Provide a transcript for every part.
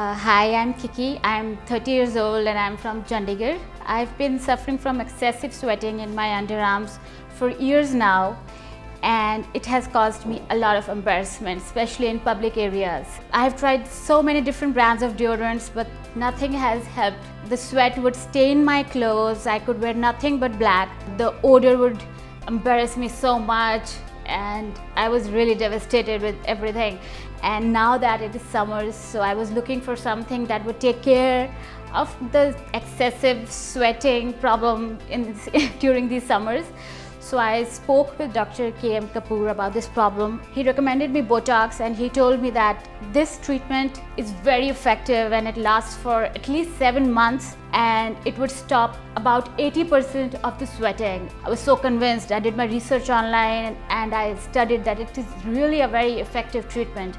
Hi, I'm Kiki. I'm 30 years old and I'm from Chandigarh. I've been suffering from excessive sweating in my underarms for years now, and it has caused me a lot of embarrassment, especially in public areas. I've tried so many different brands of deodorants, but nothing has helped. The sweat would stain my clothes. I could wear nothing but black. The odor would embarrass me so much, and I was really devastated with everything. And now that it is summer, so I was looking for something that would take care of the excessive sweating problem during these summers. So I spoke with Dr. K.M. Kapoor about this problem. He recommended me Botox, and he told me that this treatment is very effective and it lasts for at least 7 months, and it would stop about 80% of the sweating. I was so convinced. I did my research online and I studied that it is really a very effective treatment.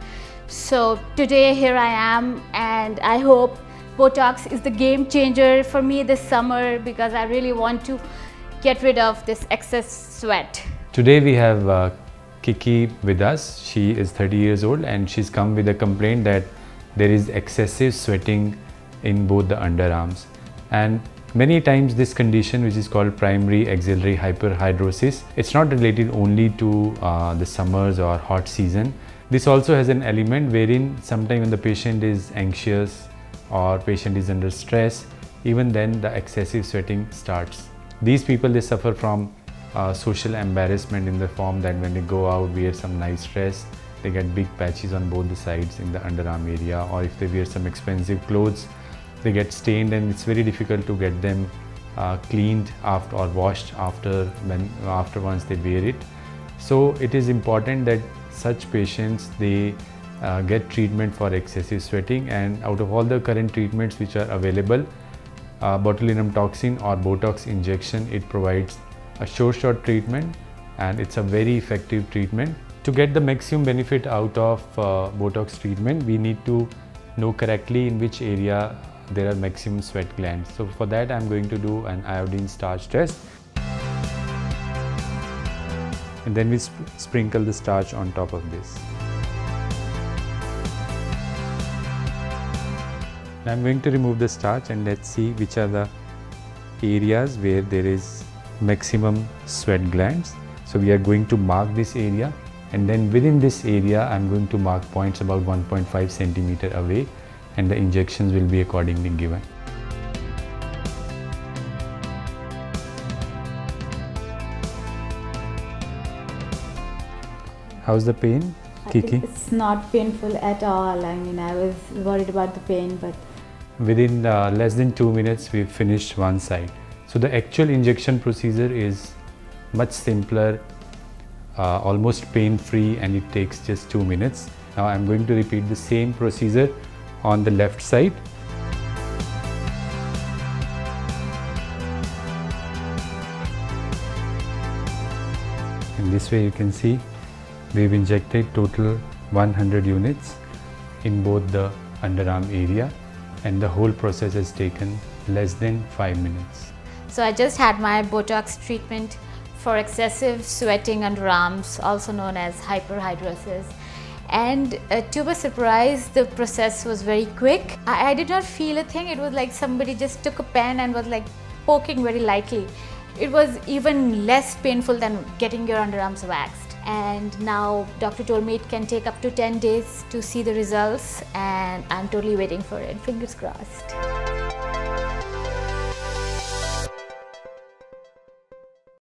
So today here I am, and I hope Botox is the game changer for me this summer, because I really want to get rid of this excess sweat. Today we have Kiki with us. She is 30 years old and she's come with a complaint that there is excessive sweating in both the underarms. And many times this condition, which is called primary axillary hyperhidrosis, it's not related only to the summers or hot season. This also has an element wherein sometimes when the patient is anxious or patient is under stress, even then the excessive sweating starts. These people, they suffer from social embarrassment in the form that when they go out, wear some nice dress, they get big patches on both the sides in the underarm area, or if they wear some expensive clothes, they get stained, and it's very difficult to get them cleaned after or washed after once they wear it. So it is important that such patients, they get treatment for excessive sweating, and out of all the current treatments which are available, botulinum toxin or Botox injection, it provides a short treatment, and it's a very effective treatment. To get the maximum benefit out of Botox treatment, we need to know correctly in which area there are maximum sweat glands. So for that, I'm going to do an iodine starch test, and then we sprinkle the starch on top of this. I'm going to remove the starch, and let's see which are the areas where there is maximum sweat glands. So we are going to mark this area, and then within this area I'm going to mark points about 1.5 centimeter away, and the injections will be accordingly given. How's the pain, Kiki? It's not painful at all. I mean, I was worried about the pain, but within less than 2 minutes, we've finished one side. So the actual injection procedure is much simpler, almost pain-free, and it takes just 2 minutes. Now I'm going to repeat the same procedure on the left side. And this way you can see we've injected total 100 units in both the underarm area, and the whole process has taken less than 5 minutes. so I just had my Botox treatment for excessive sweating underarms, also known as hyperhidrosis. And to my surprise, the process was very quick. I did not feel a thing. It was like somebody just took a pen and was like poking very lightly. It was even less painful than getting your underarms waxed. And now doctor told me it can take up to 10 days to see the results, and I'm totally waiting for it. Fingers crossed.